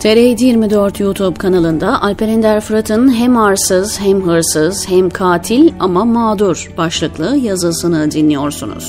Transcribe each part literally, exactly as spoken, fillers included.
T R yedi yirmi dört YouTube kanalında Alper Ender Fırat'ın hem arsız hem hırsız hem katil ama mağdur başlıklı yazısını dinliyorsunuz.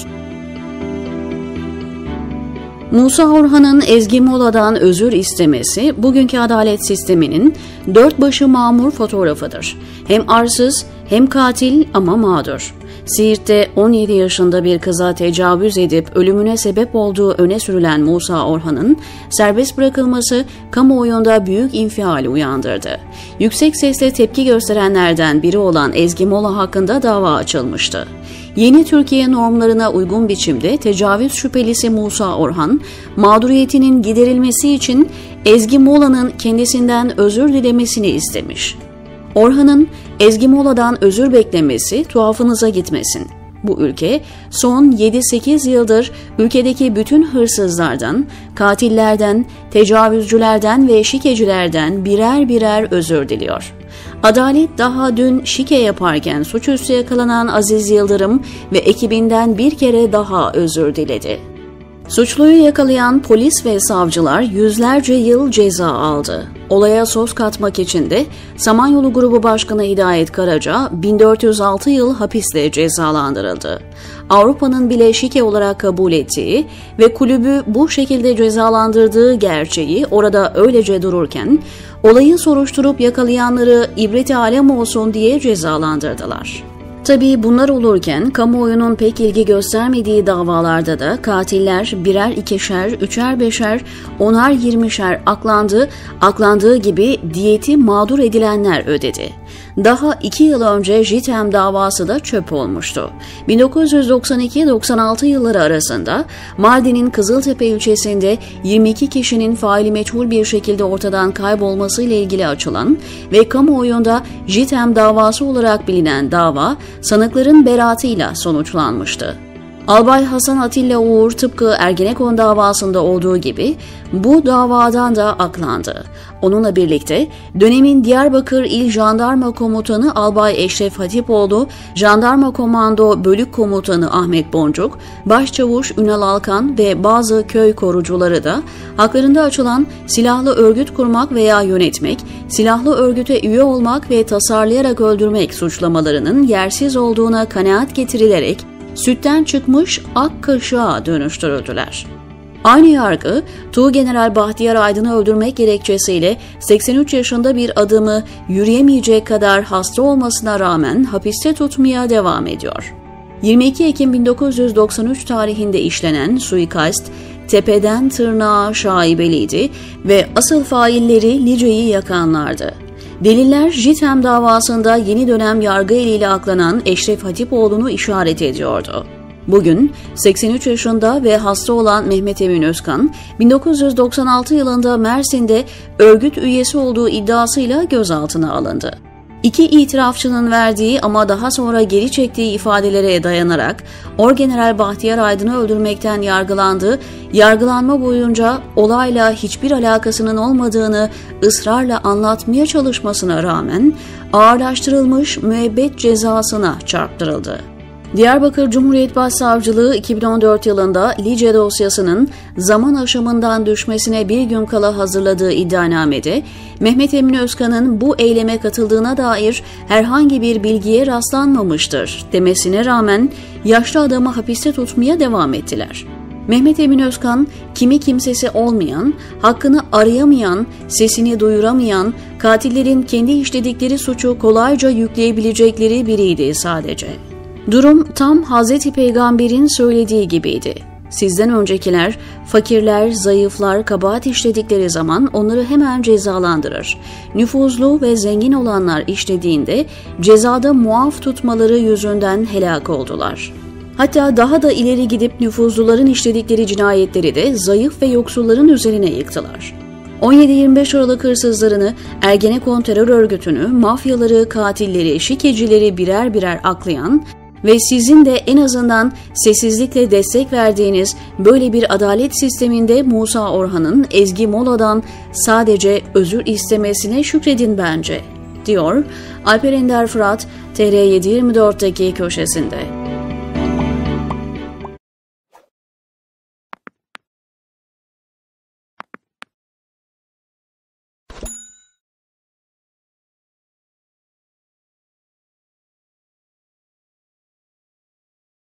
Musa Orhan'ın Ezgi Mola'dan özür istemesi bugünkü adalet sisteminin dört başı mamur fotoğrafıdır. Hem arsız hem katil ama mağdur. Siirt'te on yedi yaşında bir kıza tecavüz edip ölümüne sebep olduğu öne sürülen Musa Orhan'ın serbest bırakılması kamuoyunda büyük infial uyandırdı. Yüksek sesle tepki gösterenlerden biri olan Ezgi Mola hakkında dava açılmıştı. Yeni Türkiye normlarına uygun biçimde tecavüz şüphelisi Musa Orhan, mağduriyetinin giderilmesi için Ezgi Mola'nın kendisinden özür dilemesini istemiş. Orhan'ın Ezgi Mola'dan özür beklemesi tuhafınıza gitmesin. Bu ülke son yedi sekiz yıldır ülkedeki bütün hırsızlardan, katillerden, tecavüzcülerden ve şikecilerden birer birer özür diliyor. Adalet daha dün şike yaparken suçüstü yakalanan Aziz Yıldırım ve ekibinden bir kere daha özür diledi. Suçluyu yakalayan polis ve savcılar yüzlerce yıl ceza aldı. Olaya sos katmak için de Samanyolu Grubu Başkanı Hidayet Karaca bin dört yüz altı yıl hapisle cezalandırıldı. Avrupa'nın bile şike olarak kabul ettiği ve kulübü bu şekilde cezalandırdığı gerçeği orada öylece dururken olayı soruşturup yakalayanları ibret-i alem olsun diye cezalandırdılar. Tabii bunlar olurken kamuoyunun pek ilgi göstermediği davalarda da katiller birer ikişer, üçer beşer, onar yirmişer aklandı, aklandığı gibi diyeti mağdur edilenler ödedi. Daha iki yıl önce JITEM davası da çöp olmuştu. bin dokuz yüz doksan iki doksan altı yılları arasında Mardin'in Kızıltepe ilçesinde yirmi iki kişinin faili meçhul bir şekilde ortadan kaybolmasıyla ilgili açılan ve kamuoyunda JITEM davası olarak bilinen dava sanıkların beraatıyla sonuçlanmıştı. Albay Hasan Atilla Uğur tıpkı Ergenekon davasında olduğu gibi bu davadan da aklandı. Onunla birlikte dönemin Diyarbakır İl Jandarma Komutanı Albay Eşref Hatipoğlu, Jandarma Komando Bölük Komutanı Ahmet Boncuk, Başçavuş Ünal Alkan ve bazı köy korucuları da haklarında açılan silahlı örgüt kurmak veya yönetmek, silahlı örgüte üye olmak ve tasarlayarak öldürmek suçlamalarının yersiz olduğuna kanaat getirilerek sütten çıkmış ak kaşığa dönüştürüldüler. Aynı yargı, Tuğgeneral Bahtiyar Aydın'ı öldürmek gerekçesiyle seksen üç yaşında bir adamı yürüyemeyecek kadar hasta olmasına rağmen hapiste tutmaya devam ediyor. yirmi iki Ekim bin dokuz yüz doksan üç tarihinde işlenen suikast, tepeden tırnağa şaibeliydi ve asıl failleri Lice'yi yakanlardı. Deliller JITEM davasında yeni dönem yargı eliyle aklanan Eşref Hatipoğlu'nu işaret ediyordu. Bugün seksen üç yaşında ve hasta olan Mehmet Emin Özkan, bin dokuz yüz doksan altı yılında Mersin'de örgüt üyesi olduğu iddiasıyla gözaltına alındı. İki itirafçının verdiği ama daha sonra geri çektiği ifadelere dayanarak Orgeneral Bahtiyar Aydın'ı öldürmekten yargılandı, yargılanma boyunca olayla hiçbir alakasının olmadığını ısrarla anlatmaya çalışmasına rağmen ağırlaştırılmış müebbet cezasına çarptırıldı. Diyarbakır Cumhuriyet Başsavcılığı iki bin on dört yılında Lice dosyasının zaman aşımından düşmesine bir gün kala hazırladığı iddianamede Mehmet Emin Özkan'ın bu eyleme katıldığına dair herhangi bir bilgiye rastlanmamıştır demesine rağmen yaşlı adamı hapiste tutmaya devam ettiler. Mehmet Emin Özkan, kimi kimsesi olmayan, hakkını arayamayan, sesini duyuramayan, katillerin kendi işledikleri suçu kolayca yükleyebilecekleri biriydi sadece. Durum tam Hazreti Peygamber'in söylediği gibiydi. Sizden öncekiler, fakirler, zayıflar kabahat işledikleri zaman onları hemen cezalandırır. Nüfuzlu ve zengin olanlar işlediğinde cezada muaf tutmaları yüzünden helak oldular. Hatta daha da ileri gidip nüfuzluların işledikleri cinayetleri de zayıf ve yoksulların üzerine yıktılar. on yedi yirmi beş Aralık hırsızlarını, Ergenekon terör örgütünü, mafyaları, katilleri, şikecileri birer birer aklayan ve sizin de en azından sessizlikle destek verdiğiniz böyle bir adalet sisteminde Musa Orhan'ın Ezgi Mola'dan sadece özür istemesine şükredin bence, diyor Alper Ender Fırat T R yedi yirmi dört'teki köşesinde.